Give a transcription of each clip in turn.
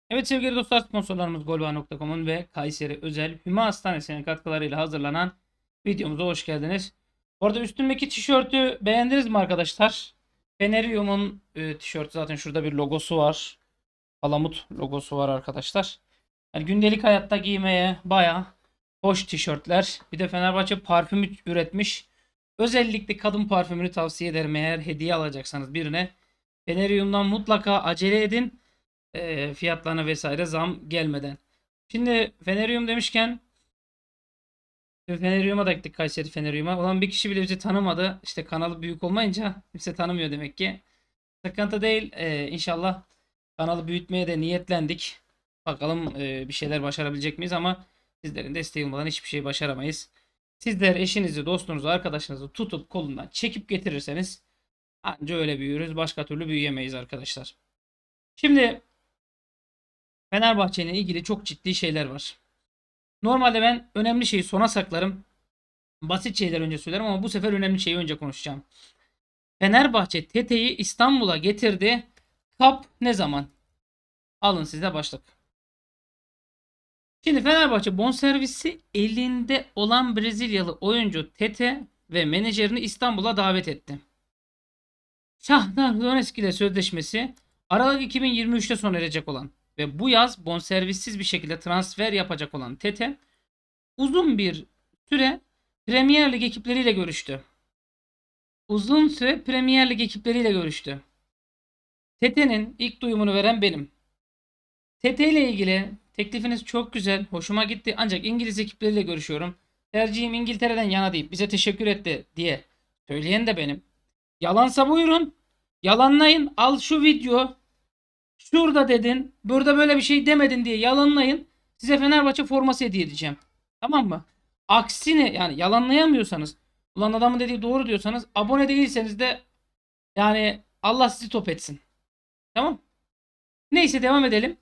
Evet sevgili dostlar, sponsorlarımız golva.com'un ve Kayseri Özel Hüma Hastanesi'nin katkılarıyla hazırlanan videomuza hoş geldiniz. Orada üstümdeki tişörtü beğendiniz mi arkadaşlar? Feneryum'un tişörtü, zaten şurada bir logosu var. Palamut logosu var arkadaşlar. Yani gündelik hayatta giymeye baya hoş tişörtler. Bir de Fenerbahçe parfümü üretmiş. Özellikle kadın parfümünü tavsiye ederim eğer hediye alacaksanız birine. Feneryum'dan mutlaka acele edin. Fiyatlarına vesaire zam gelmeden. Şimdi Feneryum demişken Feneryum'a da gittik, Kayseri Feneryum'a. Ulan bir kişi bile bizi tanımadı. İşte kanalı büyük olmayınca kimse tanımıyor demek ki. Sıkıntı değil. İnşallah kanalı büyütmeye de niyetlendik. Bakalım bir şeyler başarabilecek miyiz, ama sizlerin desteği olmadan hiçbir şey başaramayız. Sizler eşinizi, dostunuzu, arkadaşınızı tutup kolundan çekip getirirseniz anca öyle büyürüz. Başka türlü büyüyemeyiz arkadaşlar. Şimdi Fenerbahçe ile ilgili çok ciddi şeyler var. Normalde ben önemli şeyi sona saklarım. Basit şeyler önce söylerim, ama bu sefer önemli şeyi önce konuşacağım. Fenerbahçe Tete'yi İstanbul'a getirdi. Kap ne zaman? Alın size başlık. Şimdi Fenerbahçe bonservisi elinde olan Brezilyalı oyuncu Tete ve menajerini İstanbul'a davet etti. Shakhtar Donetsk ile sözleşmesi Aralık 2023'te sona erecek olan ve bu yaz bonservissiz bir şekilde transfer yapacak olan Tete uzun bir süre Premier Lig ekipleriyle görüştü. Tete'nin ilk duyumunu veren benim. Tete ile ilgili teklifiniz çok güzel, hoşuma gitti, ancak İngiliz ekipleriyle görüşüyorum. Tercihim İngiltere'den yana değil, bize teşekkür etti diye söyleyen de benim. Yalansa buyurun, yalanlayın. Al şu video, şurada dedin, burada böyle bir şey demedin diye yalanlayın. Size Fenerbahçe forması hediye edeceğim. Tamam mı? Aksine, yani yalanlayamıyorsanız, ulan adamın dediği doğru diyorsanız, abone değilseniz de yani Allah sizi top etsin. Tamam. Neyse, devam edelim.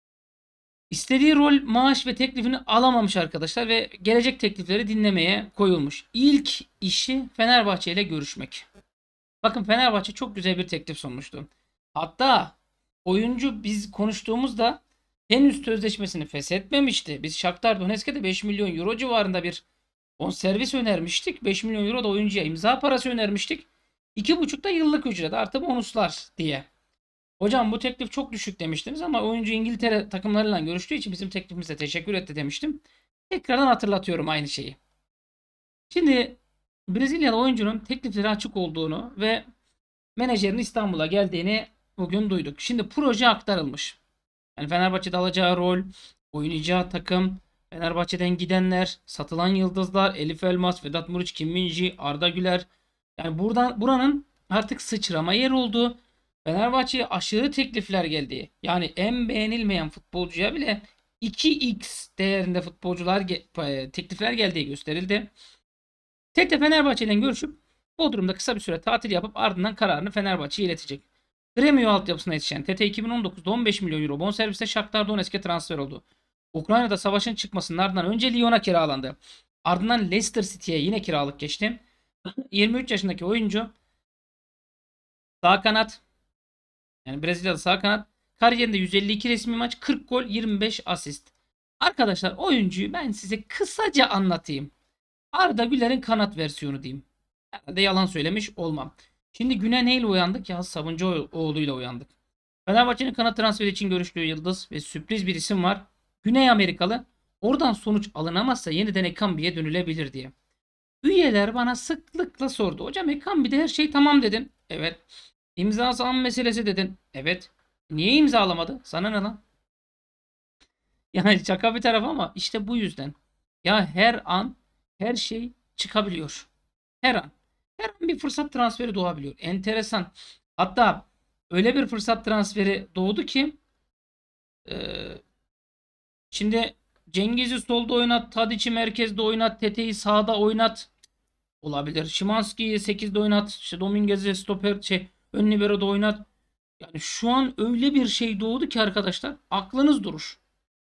İstediği rol, maaş ve teklifini alamamış arkadaşlar ve gelecek teklifleri dinlemeye koyulmuş. İlk işi Fenerbahçe ile görüşmek. Bakın, Fenerbahçe çok güzel bir teklif sunmuştu. Hatta oyuncu biz konuştuğumuzda henüz sözleşmesini feshetmemişti. Biz Shakhtar Donetsk'e de 5 milyon euro civarında bir bonservis önermiştik. 5 milyon euro da oyuncuya imza parası önermiştik. 2,5 da yıllık ücret artı bonuslar diye. Hocam bu teklif çok düşük demiştiniz, ama oyuncu İngiltere takımlarıyla görüştüğü için bizim teklifimize teşekkür etti demiştim. Tekrardan hatırlatıyorum aynı şeyi. Şimdi Brezilyalı oyuncunun teklifleri açık olduğunu ve menajerin İstanbul'a geldiğini bugün duyduk. Şimdi proje aktarılmış. Yani Fenerbahçe'de alacağı rol, oynayacağı takım, Fenerbahçe'den gidenler, satılan yıldızlar, Elif Elmas, Vedat Muriç, Kim Min-ji, Arda Güler. Yani buranın artık sıçrama yer olduğu, Fenerbahçe'ye aşırı teklifler geldi. Yani en beğenilmeyen futbolcuya bile 2x değerinde teklifler geldiği gösterildi. Tete Fenerbahçe ile görüşüp Bodrum'da kısa bir süre tatil yapıp ardından kararını Fenerbahçe'ye iletecek. Gremio altyapısına yetişen Tete 2019'da 15 milyon euro bonserviste Shakhtar Donetsk'e transfer oldu. Ukrayna'da savaşın çıkmasının ardından önce Lyon'a kiralandı. Ardından Leicester City'ye yine kiralık geçti. 23 yaşındaki oyuncu sağ kanat, yani Brezilya'da sağ kanat, kariyerinde 152 resmi maç, 40 gol, 25 asist. Arkadaşlar, oyuncuyu ben size kısaca anlatayım. Arda Güler'in kanat versiyonu diyeyim. Herhalde yalan söylemiş olmam. Şimdi güne neyle uyandık? Yağız Sabuncuoğlu'yla uyandık. Fenerbahçe'nin kanat transferi için görüştüğü yıldız ve sürpriz bir isim var. Güney Amerikalı. Oradan sonuç alınamazsa yeniden Ekambi'ye dönülebilir diye. Üyeler bana sıklıkla sordu. Hocam Ekambi'de her şey tamam dedin. Evet. İmza meselesi dedin. Evet. Niye imzalamadı? Sana ne lan? Yani şaka bir taraf, ama işte bu yüzden. Ya her an her şey çıkabiliyor. Her an. Her an bir fırsat transferi doğabiliyor. Enteresan. Hatta öyle bir fırsat transferi doğdu ki e, şimdi Cengiz'i solda oynat, Tadic'i merkezde oynat, Tete'yi sağda oynat olabilir. Szymański'yi 8'de oynat, işte Dominguez'i ön libero'da oynat. Yani şu an öyle bir şey doğdu ki arkadaşlar, aklınız durur.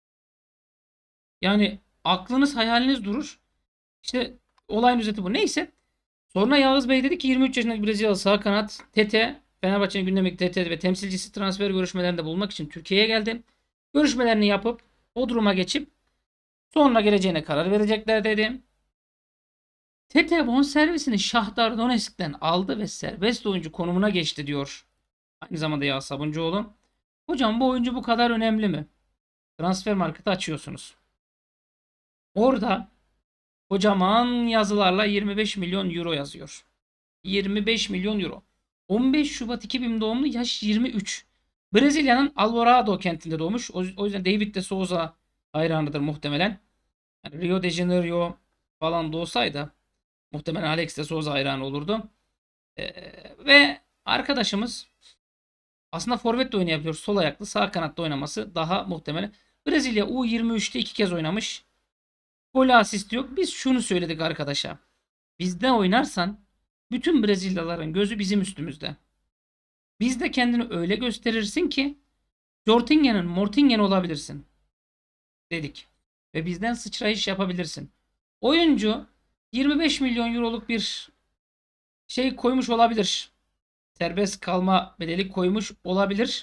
Yani aklınız hayaliniz durur. İşte olayın özeti bu. Neyse. Sonra Yağız Bey dedi ki 23 yaşındaki Brezilyalı sağ kanat Tete, Fenerbahçe'nin gündemindeki Tete ve temsilcisi transfer görüşmelerinde bulunmak için Türkiye'ye geldi. Görüşmelerini yapıp o duruma geçip sonra geleceğine karar verecekler dedi. Tete bonservisini Şahtar Donetsk'ten aldı ve serbest oyuncu konumuna geçti diyor. Aynı zamanda Yağız Sabuncuoğlu. Hocam bu oyuncu bu kadar önemli mi? Transfer marketi açıyorsunuz. Orada kocaman yazılarla 25 milyon euro yazıyor. 25 milyon euro. 15 Şubat 2000 doğumlu, yaş 23. Brezilya'nın Alvorada kentinde doğmuş. O yüzden David de Souza hayranıdır muhtemelen. Yani Rio de Janeiro falan da olsaydı muhtemelen Alex de Souza hayranı olurdu. Ve arkadaşımız aslında forvet de oynayabiliyor. Sol ayaklı, sağ kanatta oynaması daha muhtemelen. Brezilya U23'te 2 kez oynamış. Gol asist yok. Biz şunu söyledik arkadaşa. Bizde oynarsan bütün Brezilyalıların gözü bizim üstümüzde. Biz de kendini öyle gösterirsin ki Jortingen'in Mortingen olabilirsin dedik. Ve bizden sıçrayış yapabilirsin. Oyuncu 25 milyon euroluk bir şey koymuş olabilir. Serbest kalma bedeli koymuş olabilir.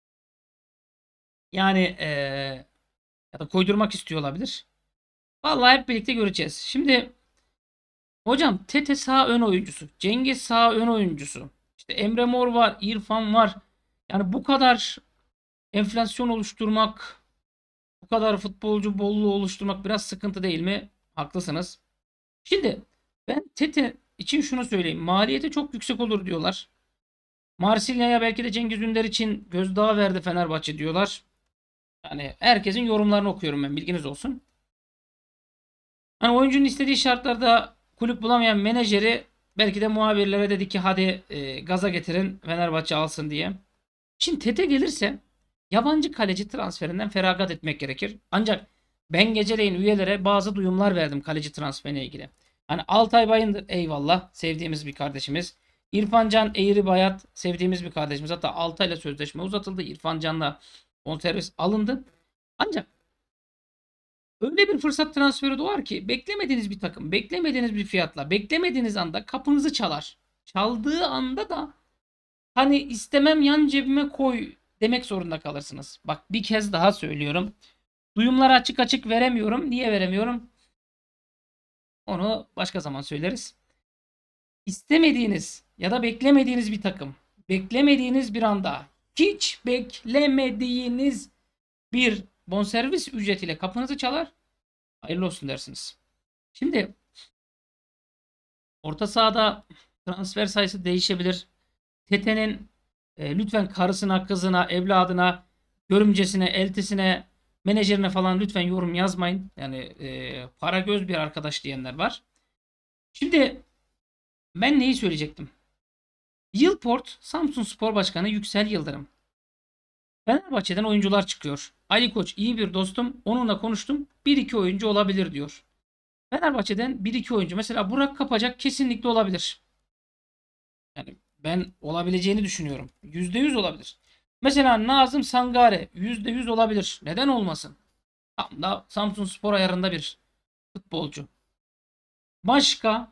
Yani ya da koydurmak istiyor olabilir. Vallahi hep birlikte göreceğiz. Şimdi hocam Tete sağ ön oyuncusu. Cengiz sağ ön oyuncusu. İşte Emre Mor var. İrfan var. Yani bu kadar enflasyon oluşturmak, bu kadar futbolcu bolluğu oluşturmak biraz sıkıntı değil mi? Haklısınız. Şimdi ben Tete için şunu söyleyeyim. Maliyeti çok yüksek olur diyorlar. Marsilya'ya belki de Cengiz Ünder için gözdağı verdi Fenerbahçe diyorlar. Yani herkesin yorumlarını okuyorum ben, bilginiz olsun. Hani oyuncunun istediği şartlarda kulüp bulamayan menajeri belki de muhabirlere dedi ki hadi gaza getirin Fenerbahçe alsın diye. Şimdi Tete gelirse yabancı kaleci transferinden feragat etmek gerekir. Ancak ben geceleyin üyelere bazı duyumlar verdim kaleci transferine ilgili. Hani Altay Bayındır eyvallah, sevdiğimiz bir kardeşimiz. İrfan Can Eğri Bayat sevdiğimiz bir kardeşimiz. Hatta Altay'la sözleşme uzatıldı. İrfan Can'la bonservis alındı. Ancak öyle bir fırsat transferi doğar ki beklemediğiniz bir takım, beklemediğiniz bir fiyatla, beklemediğiniz anda kapınızı çalar. Çaldığı anda da hani istemem yan cebime koy demek zorunda kalırsınız. Bak bir kez daha söylüyorum. Duyumları açık açık veremiyorum. Niye veremiyorum? Onu başka zaman söyleriz. İstemediğiniz ya da beklemediğiniz bir takım, beklemediğiniz bir anda, hiç beklemediğiniz bir bonservis ücretiyle kapınızı çalar. Hayırlı olsun dersiniz. Şimdi orta sahada transfer sayısı değişebilir. Tete'nin lütfen karısına, kızına, evladına, görümcesine, eltisine, menajerine falan lütfen yorum yazmayın. Yani para göz bir arkadaş diyenler var. Şimdi ben neyi söyleyecektim? Yılport Samsunspor Başkanı Yüksel Yıldırım. Fenerbahçe'den oyuncular çıkıyor. Ali Koç iyi bir dostum. Onunla konuştum. Bir iki oyuncu olabilir diyor. Fenerbahçe'den bir iki oyuncu. Mesela Burak Kapacak kesinlikle olabilir. Yani ben olabileceğini düşünüyorum. %100 olabilir. Mesela Nazım Sangare %100 olabilir. Neden olmasın? Tam da Samsunspor ayarında bir futbolcu. Başka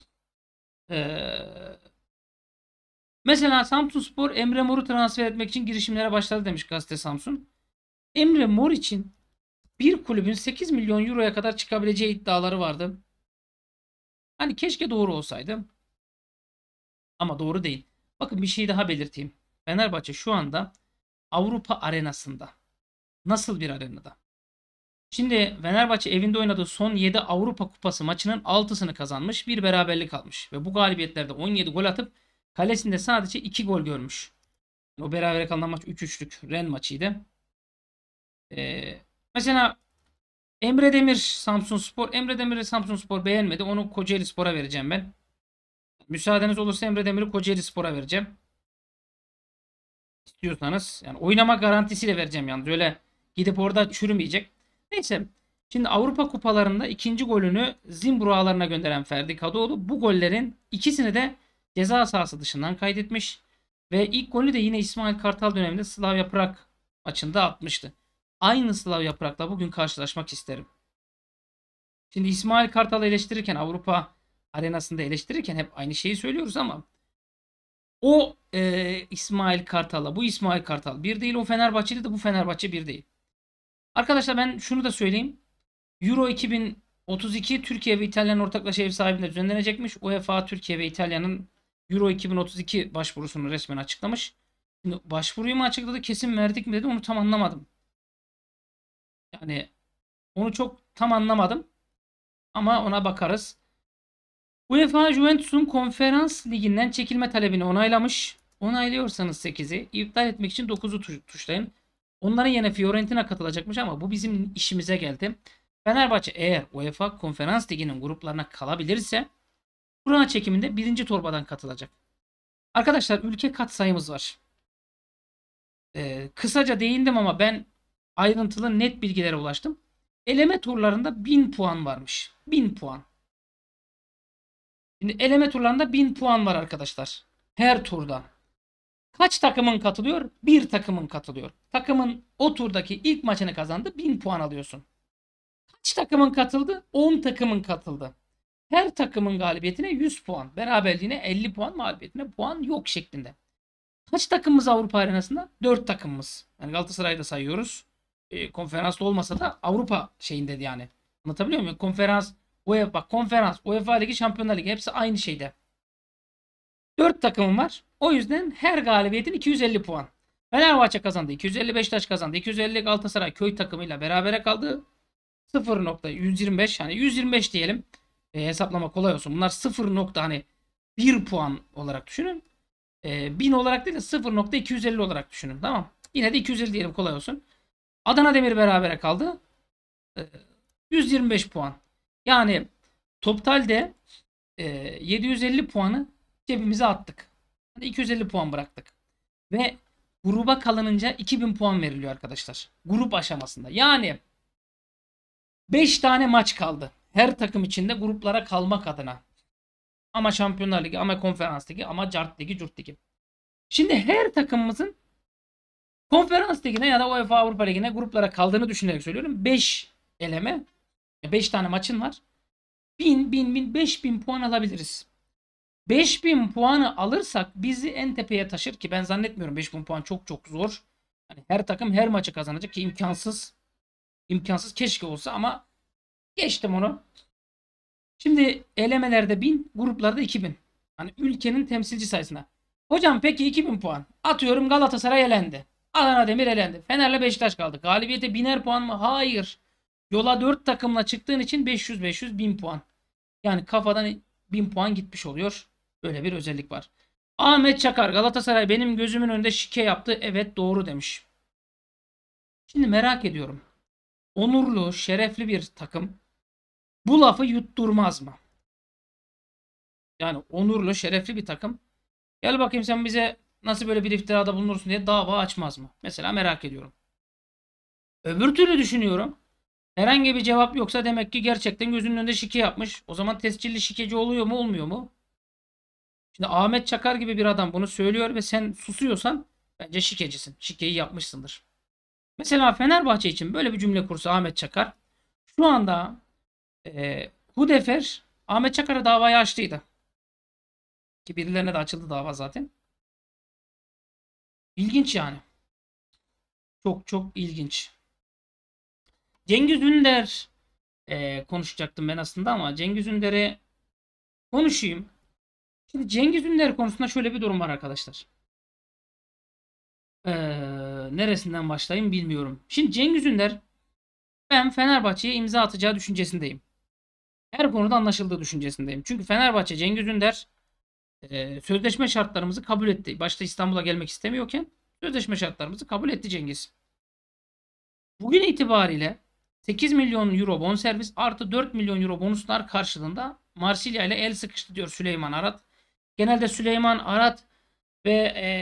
ee, mesela Samsunspor Emre Mor'u transfer etmek için girişimlere başladı demiş gazete Samsun. Emre Mor için bir kulübün 8 milyon euroya kadar çıkabileceği iddiaları vardı. Hani keşke doğru olsaydı. Ama doğru değil. Bakın bir şey daha belirteyim. Fenerbahçe şu anda Avrupa arenasında. Nasıl bir arenada? Şimdi Fenerbahçe evinde oynadığı son 7 Avrupa Kupası maçının 6'sını kazanmış. Bir beraberlik almış. Ve bu galibiyetlerde 17 gol atıp kalesinde sadece 2 gol görmüş. O berabere kalan maç 3-3'lük Ren maçıydı. Mesela Emre Demir Samsunspor. Emre Demir'i Samsunspor beğenmedi. Onu Kocaelispor'a vereceğim ben. Müsaadeniz olursa Emre Demir'i Kocaelispor'a vereceğim. İstiyorsanız. Yani oynama garantisiyle vereceğim yalnız. Öyle gidip orada çürümeyecek. Neyse. Şimdi Avrupa kupalarında ikinci golünü Zimbru ağlarına gönderen Ferdi Kadıoğlu bu gollerin ikisini de ceza sahası dışından kaydetmiş. Ve ilk golü de yine İsmail Kartal döneminde Slavia Prag maçında atmıştı. Aynı Slavia Prag'la bugün karşılaşmak isterim. Şimdi İsmail Kartal'ı eleştirirken Avrupa arenasında eleştirirken hep aynı şeyi söylüyoruz ama o İsmail Kartal'la bu İsmail Kartal bir değil, o Fenerbahçe'de de bu Fenerbahçe bir değil. Arkadaşlar ben şunu da söyleyeyim. Euro 2032 Türkiye ve İtalya'nın ortaklaşa ev sahibinde düzenlenecekmiş. UEFA Türkiye ve İtalya'nın Euro 2032 başvurusunu resmen açıklamış. Şimdi başvuruyu mu açıkladı, kesin verdik mi dedi, onu tam anlamadım. Yani onu çok tam anlamadım ama ona bakarız. UEFA Juventus'un Konferans Ligi'nden çekilme talebini onaylamış. Onaylıyorsanız 8'i, iptal etmek için 9'u tuşlayın. Onların yerine Fiorentina katılacakmış ama bu bizim işimize geldi. Fenerbahçe eğer UEFA Konferans Ligi'nin gruplarına kalabilirse kura çekiminde birinci torbadan katılacak. Arkadaşlar ülke katsayımız var. Kısaca değindim ama ben ayrıntılı net bilgilere ulaştım. Eleme turlarında 1000 puan varmış. 1000 puan. Şimdi eleme turlarında 1000 puan var arkadaşlar. Her turda. Kaç takımın katılıyor? Bir takımın katılıyor. Takımın o turdaki ilk maçını kazandı. 1000 puan alıyorsun. Kaç takımın katıldı? 10 takımın katıldı. Her takımın galibiyetine 100 puan. Beraberliğine 50 puan. Mağlubiyetine puan yok şeklinde. Kaç takımımız Avrupa arenasında? 4 takımımız. Yani Galatasaray'ı da sayıyoruz. Konferanslı olmasa da Avrupa şeyinde yani. Anlatabiliyor muyum? Konferans, UEFA, konferans, UEFA Ligi, Şampiyonlar Ligi hepsi aynı şeyde. 4 takımım var. O yüzden her galibiyetin 250 puan. Fenerbahçe kazandı. 250 Beşiktaş kazandı. 250 Galatasaray köy takımıyla berabere kaldı. 0.125 yani 125 diyelim. Hesaplama kolay olsun. Bunlar 0. Hani 1 puan olarak düşünün. 1000 olarak değil de 0.250 olarak düşünün. Tamam. Yine de 250 diyelim kolay olsun. Adana Demir berabere kaldı. 125 puan. Yani totalde 750 puanı cebimize attık. 250 puan bıraktık. Ve gruba kalınınca 2000 puan veriliyor arkadaşlar. Grup aşamasında. Yani 5 tane maç kaldı. Her takım içinde gruplara kalmak adına. Ama Şampiyonlar Ligi, ama Konferans Ligi, ama Cart Ligi, Curt Ligi. Şimdi her takımımızın Konferans Ligi'ne ya da UEFA Avrupa Ligi'ne gruplara kaldığını düşünerek söylüyorum. 5 eleme, 5 tane maçın var. 5000 puan alabiliriz. 5000 puanı alırsak bizi en tepeye taşır ki ben zannetmiyorum 5000 puan çok çok zor. Yani her takım her maçı kazanacak ki imkansız. İmkansız keşke olsa ama geçtim onu. Şimdi elemelerde 1000, gruplarda 2000. Hani ülkenin temsilci sayısına. Hocam peki 2000 puan. Atıyorum Galatasaray elendi. Adana Demir elendi. Fener'le Beşiktaş kaldı. Galibiyete 1000'er puan mı? Hayır. Yola 4 takımla çıktığın için 500 1000 puan. Yani kafadan 1000 puan gitmiş oluyor. Böyle bir özellik var. Ahmet Çakar, Galatasaray benim gözümün önünde şike yaptı. Evet doğru demiş. Şimdi merak ediyorum. Onurlu, şerefli bir takım bu lafı yutturmaz mı? Yani onurlu, şerefli bir takım. Gel bakayım sen bize nasıl böyle bir iftirada bulunursun diye dava açmaz mı? Mesela merak ediyorum. Öbür türlü düşünüyorum. Herhangi bir cevap yoksa demek ki gerçekten gözünün önünde şike yapmış. O zaman tescilli şikeci oluyor mu olmuyor mu? Şimdi Ahmet Çakar gibi bir adam bunu söylüyor ve sen susuyorsan bence şikecisin. Şikeyi yapmışsındır. Mesela Fenerbahçe için böyle bir cümle kursa Ahmet Çakar. Şu anda Hudefer Ahmet Çakar'a davayı açtıydı. Ki birilerine de açıldı dava zaten. İlginç yani. Çok çok ilginç. Cengiz Ünder konuşacaktım ben aslında ama Cengiz Ünder'e konuşayım. Şimdi Cengiz Ünder konusunda şöyle bir durum var arkadaşlar. Ee, Neresinden başlayayım bilmiyorum. Şimdi Cengiz Ünder ben Fenerbahçe'ye imza atacağı düşüncesindeyim. Her konuda anlaşıldığı düşüncesindeyim. Çünkü Fenerbahçe Cengiz Ünder sözleşme şartlarımızı kabul etti. Başta İstanbul'a gelmek istemiyorken sözleşme şartlarımızı kabul etti Cengiz. Bugün itibariyle 8 milyon euro bonservis artı 4 milyon euro bonuslar karşılığında Marsilya ile el sıkıştı diyor Süleyman Arat. Genelde Süleyman Arat ve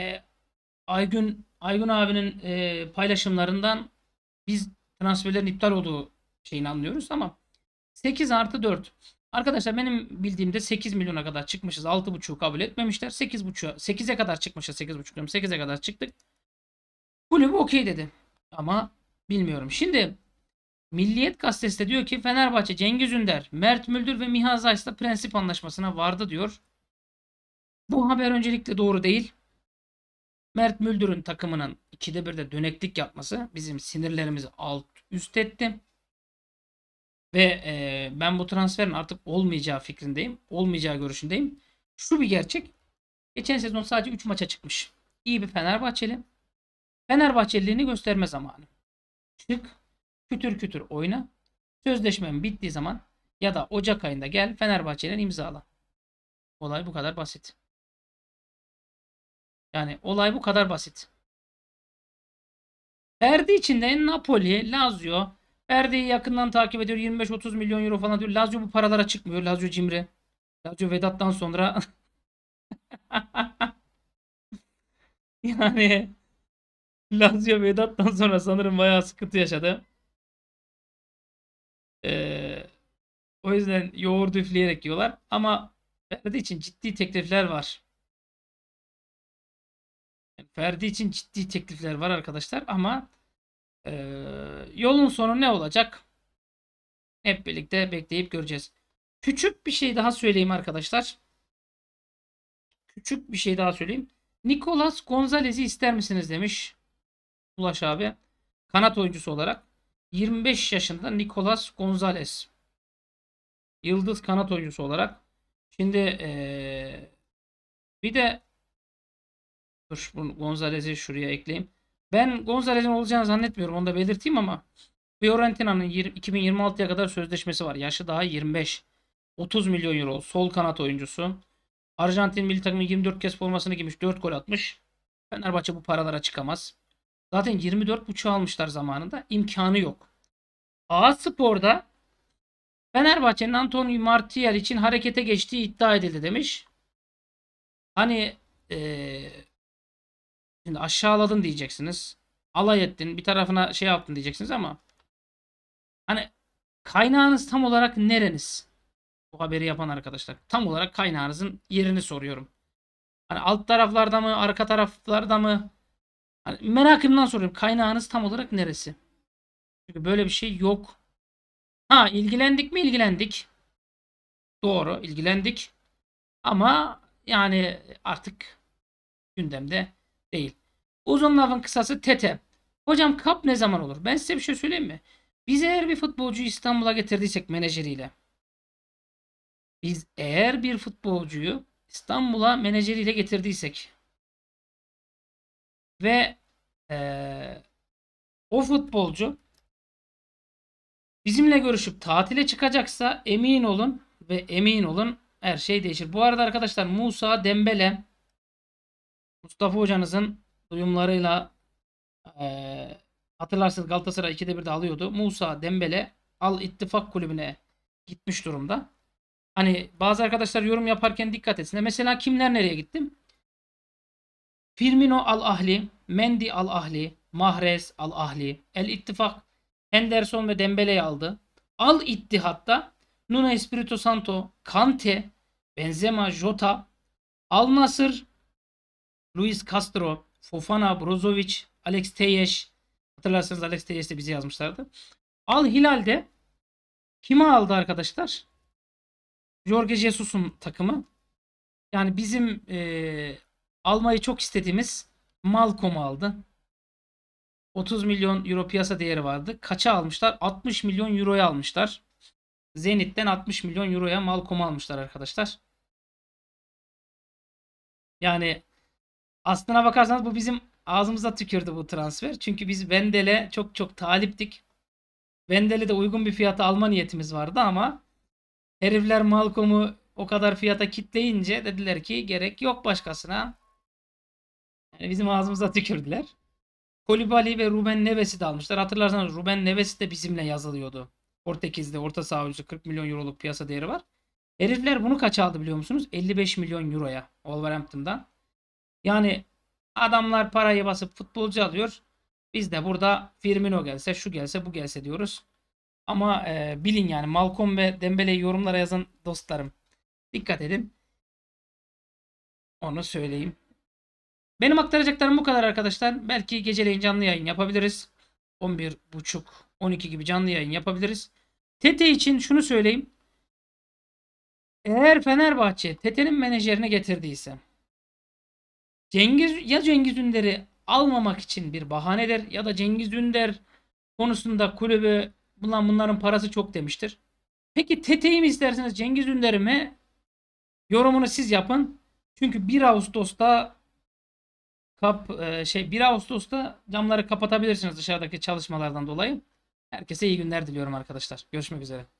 Aygun abinin paylaşımlarından biz transferlerin iptal olduğu şeyini anlıyoruz ama 8 artı 4. Arkadaşlar benim bildiğimde 8 milyona kadar çıkmışız. 6,5'u kabul etmemişler. 8,5'a 8'e kadar çıkmışız. 8,5 diyorum. 8'e kadar çıktık. Kulübü okey dedi. Ama bilmiyorum. Şimdi Milliyet gazetesi de diyor ki Fenerbahçe Cengiz Ünder, Mert Müldür ve Miha Zayt'la prensip anlaşmasına vardı diyor. Bu haber öncelikle doğru değil. Mert Müldür'ün takımının 2'de 1'de döneklik yapması bizim sinirlerimizi alt üst etti. Ve ben bu transferin artık olmayacağı fikrindeyim. Olmayacağı görüşündeyim. Şu bir gerçek. Geçen sezon sadece 3 maça çıkmış. İyi bir Fenerbahçeli. Fenerbahçeliliğini gösterme zamanı. Çık, kütür kütür oyna. Sözleşmen bittiği zaman ya da Ocak ayında gel Fenerbahçe'nin imzala. Olay bu kadar basit. Yani olay bu kadar basit. Ferdi için de Napoli, Lazio. Ferdi'yi yakından takip ediyor. 25-30 milyon euro falan diyor. Lazio bu paralara çıkmıyor. Lazio cimri. Lazio Vedat'tan sonra yani Lazio Vedat'tan sonra sanırım bayağı sıkıntı yaşadı. Ee, O yüzden yoğurdu üfleyerek yiyorlar. Ama Ferdi için ciddi teklifler var. Yani Ferdi için ciddi teklifler var arkadaşlar. Ama yolun sonu ne olacak? Hep birlikte bekleyip göreceğiz. Küçük bir şey daha söyleyeyim arkadaşlar. Küçük bir şey daha söyleyeyim. Nicolas Gonzalez'i ister misiniz demiş Ulaş abi. Kanat oyuncusu olarak. 25 yaşında Nicolas Gonzalez. Yıldız kanat oyuncusu olarak. Şimdi bir de dur Gonzalez'i şuraya ekleyeyim. Ben Gonzalez'in olacağını zannetmiyorum. Onu da belirteyim ama Fiorentina'nın 2026'ya kadar sözleşmesi var. Yaşı daha 25. 30 milyon euro. Sol kanat oyuncusu. Arjantin milli takımı 24 kez formasını giymiş. 4 gol atmış. Fenerbahçe bu paralara çıkamaz. Zaten 24,5 almışlar zamanında. İmkanı yok. A Spor'da Fenerbahçe'nin Antonio Martial için harekete geçtiği iddia edildi demiş. Hani şimdi aşağıladın diyeceksiniz. Alay ettin. Bir tarafına şey yaptın diyeceksiniz ama hani kaynağınız tam olarak nereniz? Bu haberi yapan arkadaşlar. Tam olarak kaynağınızın yerini soruyorum. Hani alt taraflarda mı, arka taraflarda mı? Hani merakımdan soruyorum. Kaynağınız tam olarak neresi? Çünkü böyle bir şey yok. Ha, ilgilendik mi? İlgilendik. Doğru, ilgilendik. Ama yani artık gündemde değil. Uzun lafın kısası Tete. Hocam kap ne zaman olur? Ben size bir şey söyleyeyim mi? Biz eğer bir futbolcuyu İstanbul'a getirdiysek menajeriyle. Biz eğer bir futbolcuyu İstanbul'a menajeriyle getirdiysek ve o futbolcu bizimle görüşüp tatile çıkacaksa emin olun ve emin olun her şey değişir. Bu arada arkadaşlar Musa Dembele Mustafa hocanızın duyumlarıyla hatırlarsınız Galatasaray 2'de 1'de alıyordu. Musa Dembele Al İttifak kulübüne gitmiş durumda. Hani bazı arkadaşlar yorum yaparken dikkat etsin. Mesela kimler nereye gitti? Firmino Al Ahli, Mendy Al Ahli, Mahrez Al Ahli, El İttifak Henderson ve Dembele'yi aldı. Al İttihat'ta Nuno Espirito Santo, Kante, Benzema, Jota, Al Nassr, Luis Castro, Fofana, Brozovic, Alex Telles. Hatırlarsanız Alex Telles de bizi yazmışlardı. Al Hilal'de kimi aldı arkadaşlar? Jorge Jesus'un takımı. Yani bizim almayı çok istediğimiz Malcolm'u aldı. 30 milyon euro piyasa değeri vardı. Kaça almışlar? 60 milyon euroya almışlar. Zenit'ten 60 milyon euroya Malcolm'u almışlar arkadaşlar. Yani aslına bakarsanız bu bizim ağzımıza tükürdü bu transfer. Çünkü biz Wendel'e çok çok taliptik. Wendel'e de uygun bir fiyata alma niyetimiz vardı ama herifler Malcolm'u o kadar fiyata kitleyince dediler ki gerek yok başkasına. Yani bizim ağzımıza tükürdüler. Kolibali ve Ruben Neves'i de almışlar. Hatırlarsanız Ruben Neves de bizimle yazılıyordu. Portekiz'de orta saha oyuncusu 40 milyon euroluk piyasa değeri var. Herifler bunu kaç aldı biliyor musunuz? 55 milyon euroya Wolverhampton'dan. Yani adamlar parayı basıp futbolcu alıyor. Biz de burada Firmino gelse, şu gelse, bu gelse diyoruz. Ama bilin yani Malcolm ve Dembele'yi yorumlara yazan dostlarım. Dikkat edin. Onu söyleyeyim. Benim aktaracaklarım bu kadar arkadaşlar. Belki geceleyin canlı yayın yapabiliriz. 11.30 12 gibi canlı yayın yapabiliriz. Tete için şunu söyleyeyim. Eğer Fenerbahçe Tete'nin menajerini getirdiyse Cengiz Ünder'i almamak için bir bahanedir ya da Cengiz Ünder konusunda kulübü bunların parası çok demiştir. Peki Tete'yi mi isterseniz Cengiz Ünder'i mi? Yorumunu siz yapın. Çünkü 1 Ağustos'ta 1 Ağustos'ta camları kapatabilirsiniz dışarıdaki çalışmalardan dolayı. Herkese iyi günler diliyorum arkadaşlar. Görüşmek üzere.